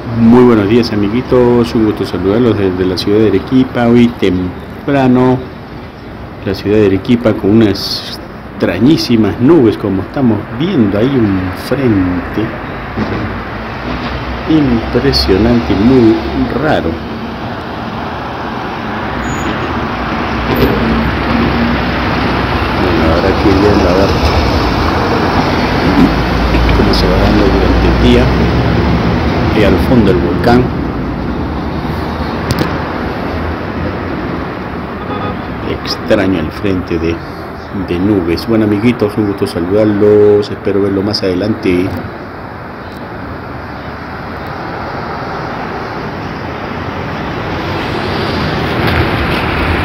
Muy buenos días amiguitos, un gusto saludarlos desde la ciudad de Arequipa. Hoy temprano, la ciudad de Arequipa con unas extrañísimas nubes, como estamos viendo. Hay un frente impresionante y muy raro. Bueno, ahora aquí viendo a ver cómo se va dando durante el día. Y al fondo el volcán. Extraño el frente de nubes. Bueno amiguitos, un gusto saludarlos, espero verlo más adelante.